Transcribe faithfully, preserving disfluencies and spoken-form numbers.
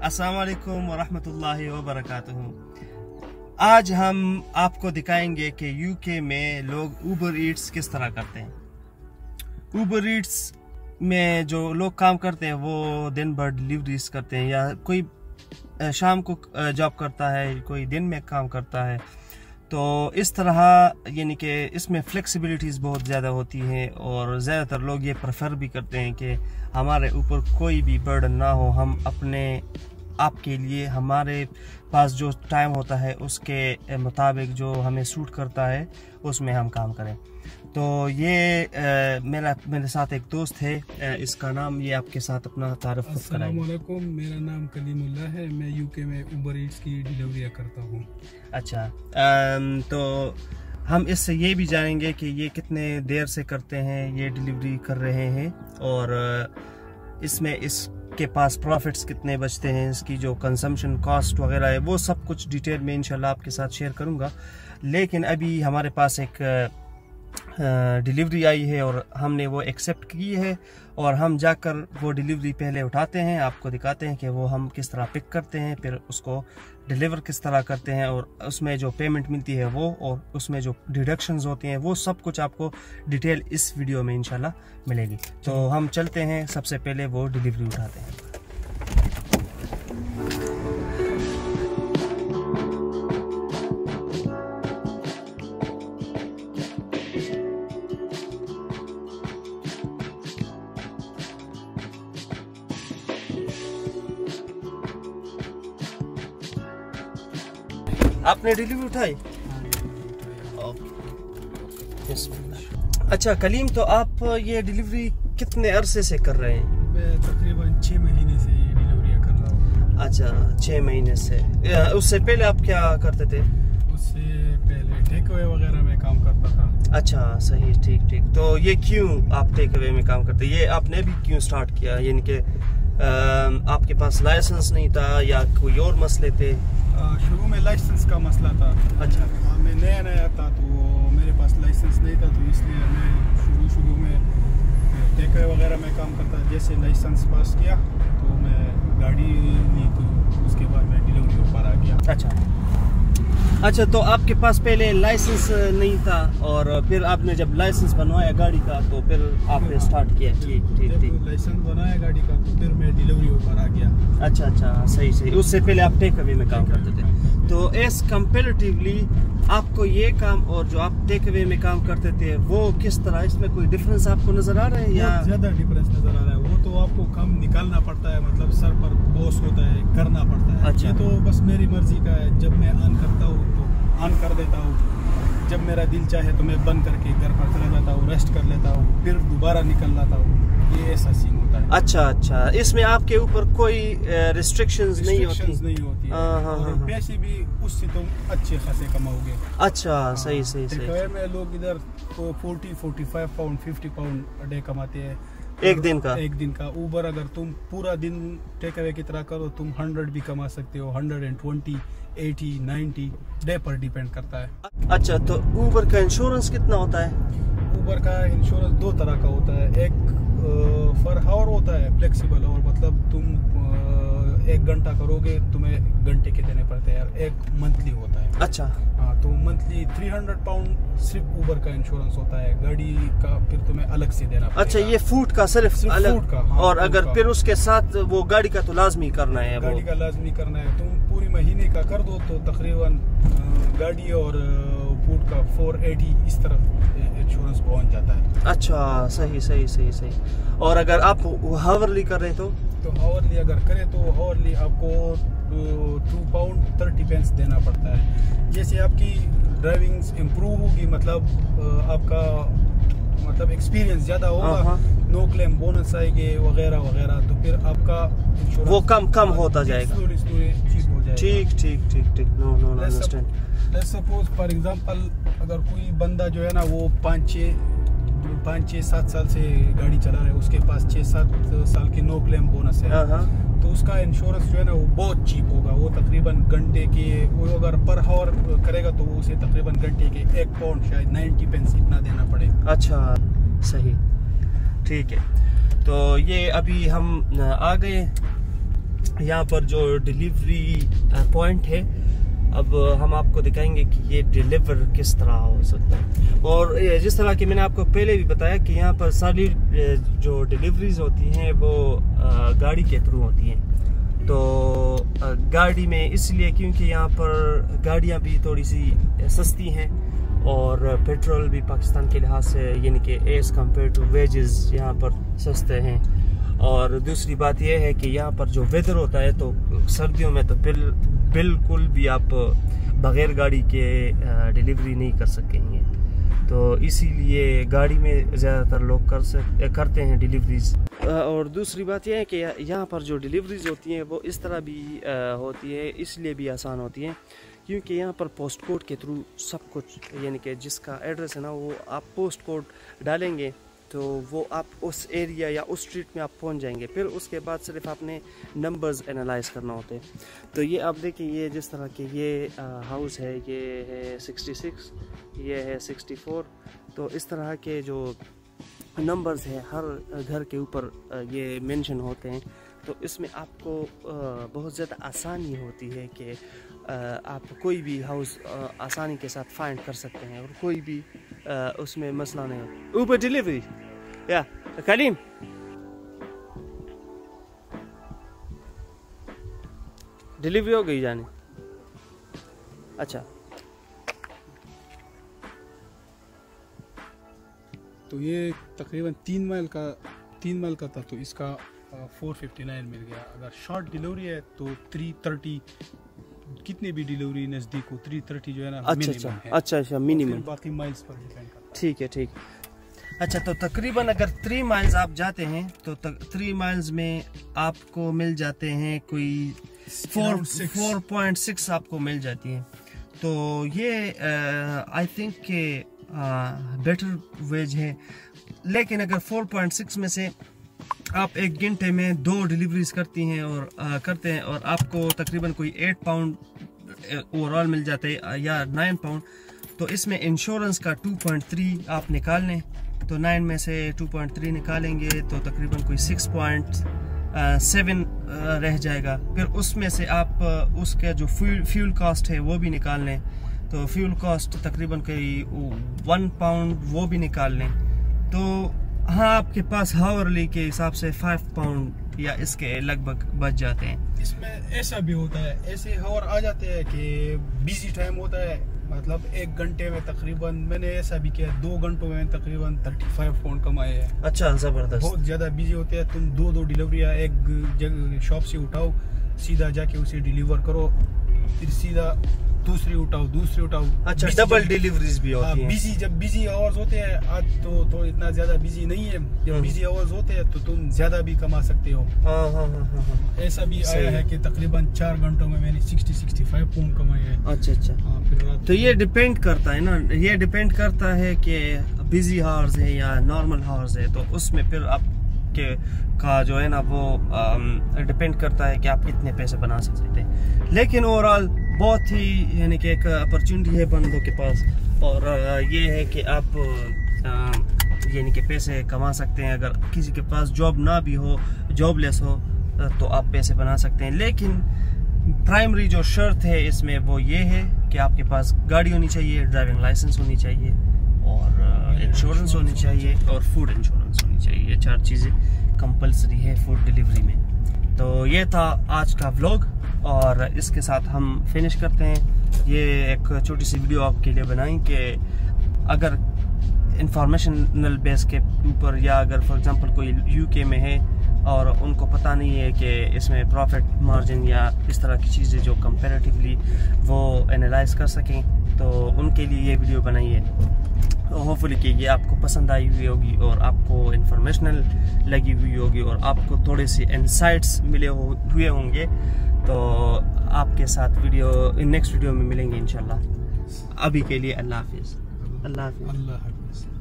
अस्सलाम वालेकुम वरहमतुल्लाहि वबरकातुहू। आज हम आपको दिखाएंगे कि यूके में लोग ऊबर ईट्स किस तरह करते हैं। ऊबर ईट्स में जो लोग काम करते हैं वो दिन भर डिलीवरीज करते हैं, या कोई शाम को जॉब करता है, कोई दिन में काम करता है। तो इस तरह यानी कि इसमें फ्लेक्सिबिलिटीज़ बहुत ज़्यादा होती हैं और ज़्यादातर लोग ये प्रेफर भी करते हैं कि हमारे ऊपर कोई भी बर्डन ना हो, हम अपने आप के लिए हमारे पास जो टाइम होता है उसके मुताबिक जो हमें सूट करता है उसमें हम काम करें। तो ये आ, मेरा मेरे साथ एक दोस्त है, आ, इसका नाम ये आपके साथ अपना तारुफ कराएं। अस्सलाम वालेकुम, मेरा नाम कलीमुल्लाह है, मैं यूके में ऊबर ईट्स की डिलीवरी करता हूँ। अच्छा, आ, तो हम इससे ये भी जानेंगे कि ये कितने देर से करते हैं, ये डिलीवरी कर रहे हैं, और इसमें इसके पास प्रॉफिट्स कितने बचते हैं, इसकी जो कंजम्पशन कॉस्ट वगैरह है वो सब कुछ डिटेल में इंशाल्लाह आपके साथ शेयर करूँगा। लेकिन अभी हमारे पास एक डिलीवरी आई है और हमने वो एक्सेप्ट की है, और हम जाकर वो डिलीवरी पहले उठाते हैं, आपको दिखाते हैं कि वो हम किस तरह पिक करते हैं, फिर उसको डिलीवर किस तरह करते हैं, और उसमें जो पेमेंट मिलती है वो, और उसमें जो डिडक्शंस होती हैं वो सब कुछ आपको डिटेल इस वीडियो में इंशाल्लाह मिलेगी। तो हम चलते हैं, सबसे पहले वो डिलीवरी उठाते हैं। आपने डिलीवरी उठाई? अच्छा कलीम, तो आप ये डिलीवरी कितने अरसे से कर रहे हैं? मैं तकरीबन छः महीने से ये डिलीवरी कर रहा हूँ। अच्छा, छः महीने से। उससे पहले आप क्या करते थे? उससे पहले टेक अवे वगैरह में काम करता था। अच्छा, सही, ठीक ठीक। तो ये क्यों आप टेक अवे में काम करते, ये आपने भी क्यों स्टार्ट किया? यानी कि आपके पास लाइसेंस नहीं था या कोई और मसले थे? शुरू में लाइसेंस का मसला था। अच्छा, हाँ, मैं नया नया था तो मेरे पास लाइसेंस नहीं था, तो इसलिए मैं शुरू शुरू में टेक अवे वगैरह में काम करता। जैसे लाइसेंस पास किया तो मैं गाड़ी ली, तो उसके बाद मैं डिलीवरी ऊपर आ गया। अच्छा अच्छा, तो आपके पास पहले लाइसेंस नहीं था और फिर आपने जब लाइसेंस बनवाया गाड़ी का तो फिर आपने स्टार्ट किया? ठीक ठीक ठीक। लाइसेंस बनाया गाड़ी का तो फिर मैं डिलीवरी ऊपर आ गया। अच्छा अच्छा, सही सही। उससे पहले आप टेक अवे में काम करते थे। तो एज कंपेरेटिवली आपको ये काम और जो आप टेक अवे में काम करते थे वो किस तरह, इसमें कोई डिफरेंस आपको नजर आ रहा है? या ज्यादा डिफरेंस नजर आ रहा है? वो तो आपको काम निकालना पड़ता है, मतलब सर पर बॉस होता है, करना पड़ता है। अच्छा, ये तो बस मेरी मर्जी का है, जब मैं ऑन करता हूँ तो ऑन कर देता हूँ, जब मेरा दिल चाहे तो मैं बंद करके घर पर चला जाता हूँ, रेस्ट कर लेता हूँ, फिर दोबारा निकल जाता हूँ। ये ऐसा सीन होता है। अच्छा अच्छा, इसमें आपके ऊपर कोई रिस्ट्रिक्शंस नहीं होती? नहीं होती है। और पैसे भी उससे तुम अच्छे खासे कमाओगे। अच्छा, सही सही सही। में लोग इधर तो forty forty five pound fifty pound day कमाते हैं एक दिन का। एक दिन का ऊबर अगर तुम पूरा दिन टेक अवे की तरह करो, तुम हंड्रेड भी कमा सकते हो, hundred and twenty, eighty, ninety day पर डिपेंड करता है। अच्छा, तो ऊबर का इंश्योरेंस कितना होता है? ऊबर का इंश्योरेंस दो तरह का होता है। एक फॉर हावर होता है, फ्लेक्सिबल, और मतलब तुम एक घंटा करोगे तुम्हें घंटे के देने पड़ते हैं। एक मंथली होता है। अच्छा, हाँ, तो मंथली थ्री हंड्रेड पाउंड सिर्फ ऊबर का इंश्योरेंस होता है, गाड़ी का फिर तुम्हें अलग से देना पड़ेगा। अच्छा, ये फूड का सिर्फ, सिर्फ अलग फूड का। हाँ, और अगर फिर उसके साथ वो गाड़ी का तो लाजमी करना है? गाड़ी का लाजमी करना है। तुम पूरी महीने का कर दो तो तकरीबन गाड़ी और फूड का फोर एटी इस तरफ इंश्योरेंस पहुंच जाता है। अच्छा, सही सही सही सही। और अगर आप हावरली कर रहे तो तो हावरली अगर करें तो हावरली आपको टू पाउंड थर्टी पेंस देना पड़ता है। जैसे आपकी ड्राइविंग इम्प्रूव होगी, मतलब आपका मतलब एक्सपीरियंस ज़्यादा होगा, नो क्लेम बोनस आएंगे वगैरह वगैरह, तो फिर आपका वो कम कम होता जाएगा। स्लोली स्लोली चीप हो जाएगा। ठीक ठीक ठीक ठीक। No no no understand. Let's suppose for example, अगर कोई बंदा जो है ना वो पाँच छः पाँच छः सात साल से गाड़ी चला रहा है, उसके पास छः सात साल की नो क्लेम बोनस है, तो उसका इंश्योरेंस जो है ना वो बहुत चीप होगा। वो तकरीबन घंटे के, वो अगर पर हावर करेगा तो उसे तकरीबन घंटे के एक पाउंड शायद नाइन्टी पेंस इतना देना पड़ेगा। अच्छा, सही, ठीक है। तो ये अभी हम आ गए यहाँ पर जो डिलीवरी पॉइंट है, अब हम आपको दिखाएंगे कि ये डिलीवर किस तरह हो सकता है। और जिस तरह कि मैंने आपको पहले भी बताया कि यहाँ पर सारी जो डिलीवरीज होती हैं वो गाड़ी के थ्रू होती हैं। तो गाड़ी में इसलिए क्योंकि यहाँ पर गाड़ियाँ भी थोड़ी सी सस्ती हैं और पेट्रोल भी पाकिस्तान के लिहाज से यानी कि एज कम्पेयर टू वेजेस यहाँ पर सस्ते हैं। और दूसरी बात यह है कि यहाँ पर जो वेदर होता है तो सर्दियों में तो बिल, बिल्कुल भी आप बगैर गाड़ी के डिलीवरी नहीं कर सकेंगे। तो इसीलिए गाड़ी में ज़्यादातर लोग कर सक करते हैं डिलीवरीज। और दूसरी बात यह है कि यहाँ पर जो डिलीवरीज होती हैं वो इस तरह भी होती है, इसलिए भी आसान होती हैं क्योंकि यहाँ पर पोस्ट कोड के थ्रू सब कुछ, यानी कि जिसका एड्रेस है ना वो आप पोस्ट कोड डालेंगे तो वो आप उस एरिया या उस स्ट्रीट में आप पहुँच जाएंगे। फिर उसके बाद सिर्फ आपने नंबर्स एनालाइज करना होते हैं। तो ये आप देखिए, ये जिस तरह के ये हाउस है, ये है सिक्सटी सिक्स, ये है सिक्सटी फोर। तो इस तरह के जो नंबर्स हैं हर घर के ऊपर ये मेंशन होते हैं। तो इसमें आपको बहुत ज़्यादा आसानी होती है कि आप कोई भी हाउस आसानी के साथ फाइंड कर सकते हैं और कोई भी उसमें मसला नहीं होता। ऊबर डिलीवरी या कलीम, डिलीवरी हो गई जाने। अच्छा, तो ये तकरीबन तीन माइल का तीन माइल का था, तो इसका फोर फिफ्टी नाइन मिल गया। अगर शॉर्ट डिलीवरी है तो थ्री थर्टी, कितने भी डिलीवरी नज़दीक हो थ्री थर्टी जो है ना अच्छा अच्छा है। अच्छा अच्छा मिनिमम, बाकी माइल्स पर डिपेंड करता है। ठीक है ठीक। अच्छा, तो तकरीबन अगर थ्री माइल्स आप जाते हैं तो थ्री माइल्स में आपको मिल जाते हैं कोई फोर फोर पॉइंट सिक्स आपको मिल जाती है। तो ये आई थिंक के बेटर वेज है। लेकिन अगर फोर पॉइंट सिक्स में से आप एक घंटे में दो डिलीवरीज करती हैं और आ, करते हैं और आपको तकरीबन कोई एट पाउंड ओवरऑल मिल जाते हैं या नाइन पाउंड, तो इसमें इंश्योरेंस का टू पॉइंट थ्री आप निकाल लें। तो नाइन में से टू पॉइंट थ्री निकालेंगे तो तकरीबन कोई सिक्स पॉइंट सेवन रह जाएगा। फिर उसमें से आप उसका जो फ्यूल फ्यूल कॉस्ट है वो भी निकाल लें। तो फ्यूल कॉस्ट तकरीबन कोई वन पाउंड वो भी निकाल लें। तो हाँ, आपके पास हावरली के हिसाब से फाइव पाउंड या इसके लगभग बच जाते हैं। इसमें ऐसा भी होता है, ऐसे हावर आ जाते हैं कि बिजी टाइम होता है, मतलब एक घंटे में तकरीबन, मैंने ऐसा भी किया दो घंटों में तकरीबन थर्टी फाइव पाउंड कमाए हैं। अच्छा, जबरदस्त। बहुत ज़्यादा बिजी होते हैं, तुम दो दो डिलीवरियाँ एक जगह शॉप से उठाओ, सीधा जाके उसे डिलीवर करो, फिर सीधा दूसरी उठाओ दूसरी उठाओ। अच्छा, डबल डिलीवरीज भी होती हैं। बिजी जब बिजी आवर्स होते हैं, आज तो तो इतना ज्यादा बिजी नहीं है, जब बिजी आवर्स होते हैं तो तुम ज्यादा भी कमा सकते हो। हाँ हाँ हाँ हाँ। ऐसा भी आया है कि तकरीबन चार घंटों में मैंने सिक्सटी सिक्सटी फाइव पाउंड कमाए हैं। अच्छा अच्छा। हाँ, फिर तो ये डिपेंड करता है ना, ये डिपेंड करता है कि बिजी हावर्स है या नॉर्मल हावर्स है, तो उसमें फिर आप के का जो है ना वो डिपेंड करता है कि आप कितने पैसे बना सकते हैं। लेकिन ओवरऑल बहुत ही यानी कि एक अपॉर्चुनिटी है बंदों के पास, और ये है कि आप यानी कि पैसे कमा सकते हैं। अगर किसी के पास जॉब ना भी हो, जॉबलेस हो, तो आप पैसे बना सकते हैं। लेकिन प्राइमरी जो शर्त है इसमें वो ये है कि आपके पास गाड़ी होनी चाहिए, ड्राइविंग लाइसेंस होनी चाहिए और इंश्योरेंस होनी चाहिए और फूड इंश्योरेंस होनी चाहिए। ये चार चीज़ें कंपलसरी है फूड डिलीवरी में। तो ये था आज का व्लॉग और इसके साथ हम फिनिश करते हैं। ये एक छोटी सी वीडियो आपके लिए बनाई कि अगर इंफॉर्मेशनल बेस के ऊपर, या अगर फॉर एग्जांपल कोई यूके में है और उनको पता नहीं है कि इसमें प्रॉफिट मार्जिन या इस तरह की चीज़ें जो कंपैरेटिवली वो एनालाइज कर सकें, तो उनके लिए ये वीडियो बनाई है। होपफुली कि ये आपको पसंद आई हुई होगी और आपको इंफॉर्मेशनल लगी हुई होगी और आपको थोड़े से इंसाइट्स मिले हुए होंगे। तो आपके साथ वीडियो नेक्स्ट वीडियो में मिलेंगे इंशाल्लाह। अभी के लिए अल्लाह हाफिज़। अल्लाह हाफिज़। अल्लाह हाफिज़।